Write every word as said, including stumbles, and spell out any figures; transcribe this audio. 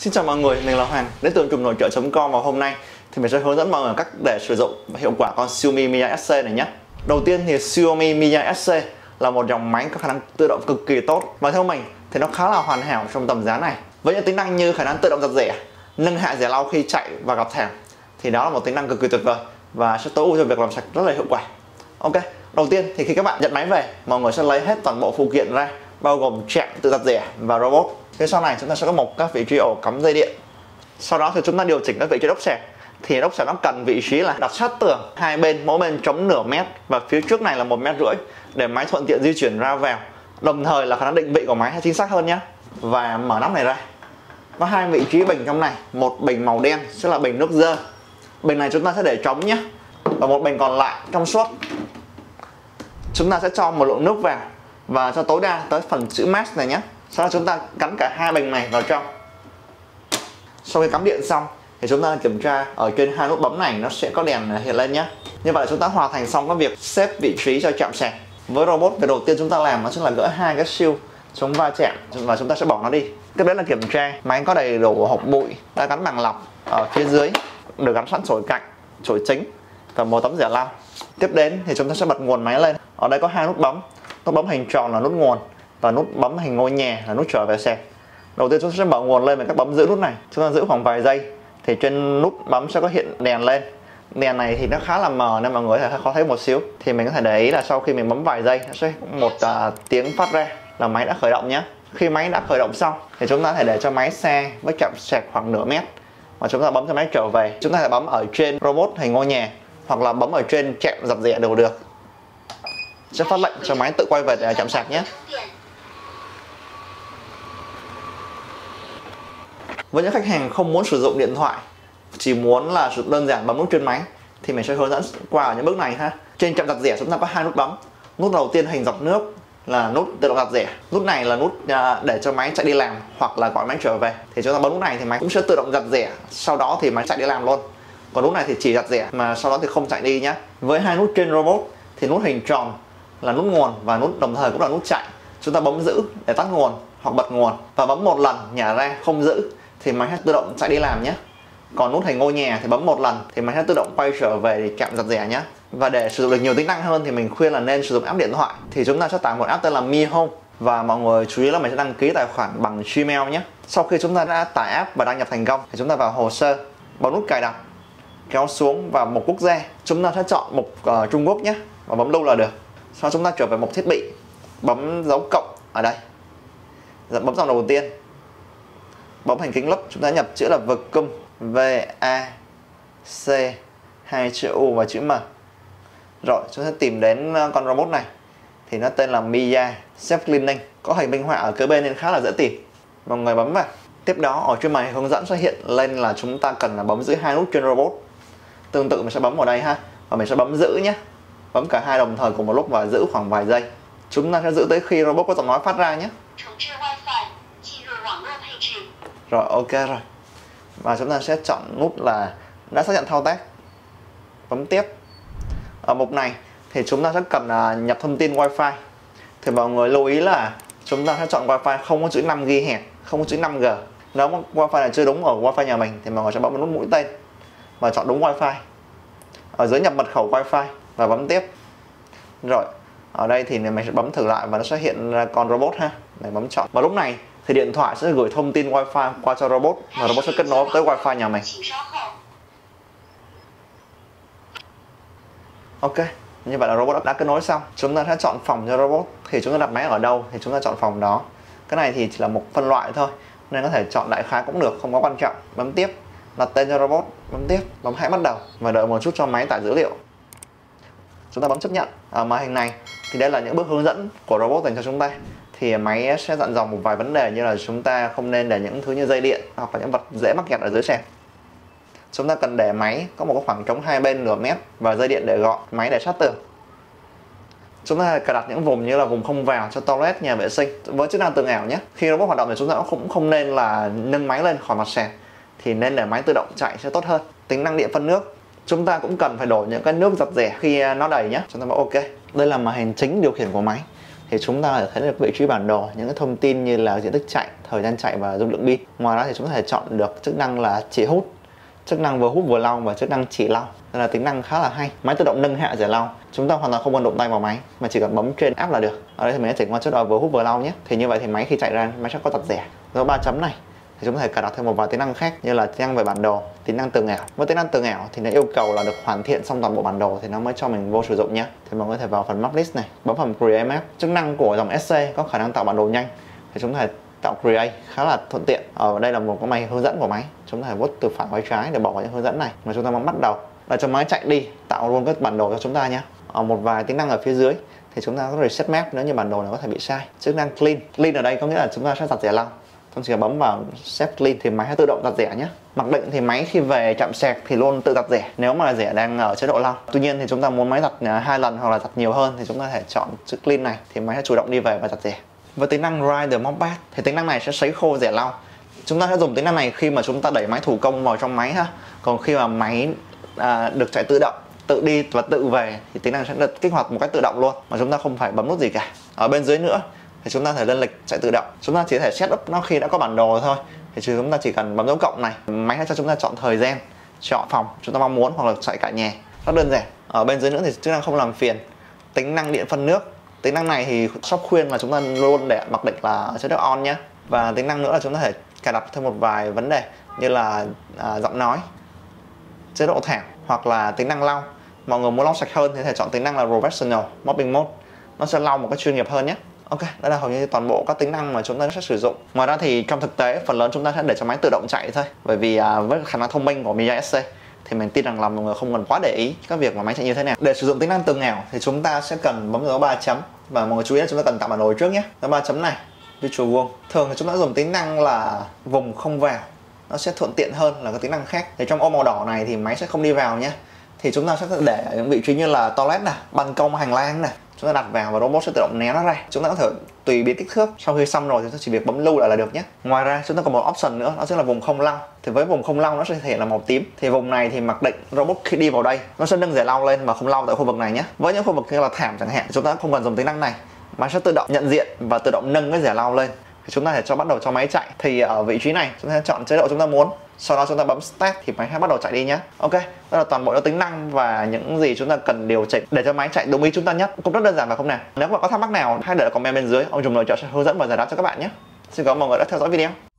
Xin chào mọi người, mình là Hoàng đến từ trùm nội trợ chấm com và hôm nay thì mình sẽ hướng dẫn mọi người cách để sử dụng hiệu quả con Xiaomi Mi ét xê này nhé. Đầu tiên thì Xiaomi Mi ét xê là một dòng máy có khả năng tự động cực kỳ tốt và theo mình thì nó khá là hoàn hảo trong tầm giá này. Với những tính năng như khả năng tự động giặt rẻ, nâng hạ rẻ lau khi chạy và gặp thảm thì đó là một tính năng cực kỳ tuyệt vời và sẽ tối ưu cho việc làm sạch rất là hiệu quả. Ok, đầu tiên thì khi các bạn nhận máy về, mọi người sẽ lấy hết toàn bộ phụ kiện ra, bao gồm chạm tự giặt rẻ và robot. Phía sau này chúng ta sẽ có một các vị trí ổ cắm dây điện. Sau đó thì chúng ta điều chỉnh các vị trí đốc xẻ. Thì đốc xẻ nó cần vị trí là đặt sát tường, hai bên mỗi bên trống nửa mét và phía trước này là một mét rưỡi để máy thuận tiện di chuyển ra vào. Đồng thời là khả năng định vị của máy sẽ chính xác hơn nhé. Và mở nắp này ra. Có hai vị trí bình trong này, một bình màu đen sẽ là bình nước dơ. Bình này chúng ta sẽ để trống nhé. Và một bình còn lại trong suốt. Chúng ta sẽ cho một lượng nước vào và cho tối đa tới phần chữ max này nhé. Sau đó chúng ta cắm cả hai bình này vào trong. Sau khi cắm điện xong thì chúng ta kiểm tra ở trên hai nút bấm này nó sẽ có đèn hiện lên nhé. Như vậy là chúng ta hoàn thành xong cái việc xếp vị trí cho chạm sạc. Với robot, việc đầu tiên chúng ta làm nó sẽ là gỡ hai cái siêu chống va chạm và chúng ta sẽ bỏ nó đi. Tiếp đến là kiểm tra máy có đầy đủ hộp bụi đã gắn bằng lọc ở phía dưới, được gắn sẵn chổi cạnh, chổi chính và một tấm rẻ lau. Tiếp đến thì chúng ta sẽ bật nguồn máy lên. Ở đây có hai nút bấm, nút bấm hình tròn là nút nguồn và nút bấm hình ngôi nhà là nút trở về sạc. Đầu tiên chúng ta sẽ mở nguồn lên và các bấm giữ nút này, chúng ta giữ khoảng vài giây thì trên nút bấm sẽ có hiện đèn lên. Đèn này thì nó khá là mờ nên mọi người có thể khó thấy một xíu. Thì mình có thể để ý là sau khi mình bấm vài giây nó sẽ có một uh, tiếng phát ra là máy đã khởi động nhé. Khi máy đã khởi động xong thì chúng ta có thể để cho máy xe với chạm sạc khoảng nửa mét và chúng ta bấm cho máy trở về. Chúng ta sẽ bấm ở trên robot hình ngôi nhà hoặc là bấm ở trên chạm giặt rẻ đều được. Sẽ phát lệnh cho máy tự quay về để chạm sạc nhé. Với những khách hàng không muốn sử dụng điện thoại, chỉ muốn là sử dụng đơn giản bấm nút trên máy thì mình sẽ hướng dẫn qua ở những bước này ha. Trên chạm giặt rẻ chúng ta có hai nút bấm. Nút đầu tiên hình giọt nước là nút tự động giặt rẻ. Nút này là nút để cho máy chạy đi làm hoặc là gọi máy trở về. Thì chúng ta bấm nút này thì máy cũng sẽ tự động giặt rẻ, sau đó thì máy chạy đi làm luôn. Còn nút này thì chỉ giặt rẻ mà sau đó thì không chạy đi nhé. Với hai nút trên robot thì nút hình tròn là nút nguồn và nút đồng thời cũng là nút chạy. Chúng ta bấm giữ để tắt nguồn hoặc bật nguồn và bấm một lần nhả ra không giữ thì máy sẽ tự động chạy đi làm nhé. Còn nút hình ngôi nhà thì bấm một lần thì máy sẽ tự động quay trở về để chạm giặt rẻ nhé. Và để sử dụng được nhiều tính năng hơn thì mình khuyên là nên sử dụng app điện thoại. Thì chúng ta sẽ tải một app tên là Mi Home và mọi người chú ý là mình sẽ đăng ký tài khoản bằng Gmail nhé. Sau khi chúng ta đã tải app và đăng nhập thành công thì chúng ta vào hồ sơ, bấm nút cài đặt, kéo xuống vào mục quốc gia. Chúng ta sẽ chọn mục uh, Trung Quốc nhé và bấm lưu là được. Sau chúng ta trở về mục thiết bị, bấm dấu cộng ở đây, bấm dòng đầu tiên, bấm hình kính lúp, chúng ta nhập chữ là vực cung V A C, hai chữ U và chữ M. Rồi chúng ta tìm đến con robot này thì nó tên là Mia Self Cleaning, có hình minh họa ở kế bên nên khá là dễ tìm. Mọi người bấm vào. Tiếp đó ở trên màn hướng dẫn sẽ hiện lên là chúng ta cần là bấm giữ hai nút trên robot. Tương tự mình sẽ bấm vào đây ha, và mình sẽ bấm giữ nhé. Bấm cả hai đồng thời cùng một lúc và giữ khoảng vài giây. Chúng ta sẽ giữ tới khi robot có giọng nói phát ra nhé. Rồi ok rồi. Và chúng ta sẽ chọn nút là đã xác nhận thao tác. Bấm tiếp. Ở mục này thì chúng ta sẽ cần nhập thông tin Wi-Fi. Thì mọi người lưu ý là chúng ta sẽ chọn Wi-Fi không có chữ năm gi ga héc, không có chữ năm G. Nếu mà Wi-Fi này chưa đúng ở Wi-Fi nhà mình thì mọi người sẽ bấm vào nút mũi tên và chọn đúng Wi-Fi. Ở dưới nhập mật khẩu Wi-Fi và bấm tiếp. Rồi, ở đây thì mình sẽ bấm thử lại và nó sẽ hiện ra con robot ha. Để bấm chọn. Và lúc này thì điện thoại sẽ gửi thông tin Wi-Fi qua cho robot và robot sẽ kết nối tới Wi-Fi nhà mình. Ok, như vậy là robot đã kết nối xong. Chúng ta sẽ chọn phòng cho robot. Thì chúng ta đặt máy ở đâu thì chúng ta chọn phòng đó. Cái này thì chỉ là một phân loại thôi nên có thể chọn đại khái cũng được, không có quan trọng. Bấm tiếp, đặt tên cho robot, bấm tiếp, bấm hãy bắt đầu và đợi một chút cho máy tải dữ liệu. Chúng ta bấm chấp nhận. Ở màn hình này thì đây là những bước hướng dẫn của robot dành cho chúng ta. Thì máy sẽ dặn dò một vài vấn đề như là chúng ta không nên để những thứ như dây điện hoặc là những vật dễ mắc kẹt ở dưới sàn. Chúng ta cần để máy có một cái khoảng trống hai bên nửa mét và dây điện để gọn, máy để sát tường. Chúng ta cài đặt những vùng như là vùng không vào cho toilet, nhà vệ sinh với chức năng tường ảo nhé. Khi robot hoạt động thì chúng ta cũng không nên là nâng máy lên khỏi mặt sàn, thì nên để máy tự động chạy sẽ tốt hơn. Tính năng điện phân nước, chúng ta cũng cần phải đổ những cái nước giặt rẻ khi nó đầy nhé. Chúng ta bấm ok. Đây là màn hình chính điều khiển của máy. thì chúng ta có thể thấy được vị trí bản đồ, những cái thông tin như là diện tích chạy, thời gian chạy và dung lượng pin. Ngoài ra thì chúng ta có thể chọn được chức năng là chỉ hút, chức năng vừa hút vừa lau và chức năng chỉ lau. Đây là tính năng khá là hay. Máy tự động nâng hạ rẻ lau, chúng ta hoàn toàn không cần động tay vào máy mà chỉ cần bấm trên app là được. Ở đây thì mình sẽ chỉnh qua chế độ vừa hút vừa lau nhé. Thì như vậy thì máy khi chạy ra máy sẽ có giặt rẻ. Rồi ba chấm này thì chúng ta có thể cài đặt thêm một vài tính năng khác như là tính năng về bản đồ, tính năng tường ảo. Với tính năng tường ảo thì nó yêu cầu là được hoàn thiện xong toàn bộ bản đồ thì nó mới cho mình vô sử dụng nhé. Thì mọi người có thể vào phần map list này, bấm phần create map. Chức năng của dòng ét xê có khả năng tạo bản đồ nhanh thì chúng ta có thể tạo create khá là thuận tiện. Ở đây là một cái máy hướng dẫn của máy, chúng ta có thể vuốt từ phải qua trái để bỏ vào những hướng dẫn này. Mà chúng ta bấm bắt đầu là cho máy chạy đi, tạo luôn cái bản đồ cho chúng ta nhé. Ở một vài tính năng ở phía dưới thì chúng ta có reset map nếu như bản đồ nó có thể bị sai. Chức năng clean, clean ở đây có nghĩa là chúng ta sẽ giặt rẻ lau. Chúng chỉ cần bấm vào set clean thì máy sẽ tự động giặt rẻ nhé. Mặc định thì máy khi về chạm sạc thì luôn tự giặt rẻ nếu mà rẻ đang ở chế độ lau. Tuy nhiên thì chúng ta muốn máy giặt hai lần hoặc là giặt nhiều hơn thì chúng ta có thể chọn chữ clean này thì máy sẽ chủ động đi về và giặt rẻ. Với tính năng Dry the Mop Bath thì tính năng này sẽ sấy khô rẻ lau. Chúng ta sẽ dùng tính năng này khi mà chúng ta đẩy máy thủ công vào trong máy ha. Còn khi mà máy à, được chạy tự động, tự đi và tự về thì tính năng sẽ được kích hoạt một cách tự động luôn mà chúng ta không phải bấm nút gì cả. Ở bên dưới nữa thì chúng ta có thể lên lịch chạy tự động. Chúng ta chỉ có thể setup nó khi đã có bản đồ thôi. Thì chúng ta chỉ cần bấm dấu cộng này, máy sẽ cho chúng ta chọn thời gian, chọn phòng chúng ta mong muốn hoặc là chạy cả nhà. Rất đơn giản. Ở bên dưới nữa thì chức năng không làm phiền, tính năng điện phân nước. Tính năng này thì shop khuyên là chúng ta luôn để mặc định là chế độ on nhé. Và tính năng nữa là chúng ta có thể cài đặt thêm một vài vấn đề như là à, giọng nói, chế độ thảm hoặc là tính năng lau. Mọi người muốn lau sạch hơn thì có thể chọn tính năng là professional mopping mode, nó sẽ lau một cách chuyên nghiệp hơn nhé. Ok, đây là hầu như toàn bộ các tính năng mà chúng ta sẽ sử dụng. Ngoài ra thì trong thực tế phần lớn chúng ta sẽ để cho máy tự động chạy thôi, bởi vì à, với khả năng thông minh của Miya ét xê thì mình tin rằng là mọi người không cần quá để ý các việc mà máy chạy như thế nào. Để sử dụng tính năng tường ảo thì chúng ta sẽ cần bấm dấu ba chấm và mọi người chú ý là chúng ta cần tạo bản đồ trước nhé. Dấu ba chấm này, Virtual World. Thường thì chúng ta dùng tính năng là vùng không vào, nó sẽ thuận tiện hơn là các tính năng khác. Thì trong ô màu đỏ này thì máy sẽ không đi vào nhé. Thì chúng ta sẽ để ở những vị trí như là toilet này, ban công, hành lang này. Chúng ta đặt vào và robot sẽ tự động né nó ra. Chúng ta có thể tùy biến kích thước. Sau khi xong rồi thì chúng ta chỉ việc bấm lưu lại là được nhé. Ngoài ra chúng ta còn một option nữa, đó chính là vùng không lau. Thì với vùng không lau nó sẽ thể hiện là màu tím. Thì vùng này thì mặc định robot khi đi vào đây nó sẽ nâng rẻ lau lên mà không lau tại khu vực này nhé. Với những khu vực như là thảm chẳng hạn, chúng ta không cần dùng tính năng này, máy sẽ tự động nhận diện và tự động nâng cái rẻ lau lên. Thì chúng ta sẽ cho bắt đầu cho máy chạy. Thì ở vị trí này chúng ta chọn chế độ chúng ta muốn. Sau đó chúng ta bấm start thì máy sẽ bắt đầu chạy đi nhé. Ok, đó là toàn bộ những tính năng và những gì chúng ta cần điều chỉnh để cho máy chạy đúng ý chúng ta nhất. Cũng rất đơn giản phải không nào? Nếu mà có thắc mắc nào hãy để lại comment bên dưới, ông Trùm Nội Trợ sẽ hướng dẫn và giải đáp cho các bạn nhé. Xin cảm ơn mọi người đã theo dõi video.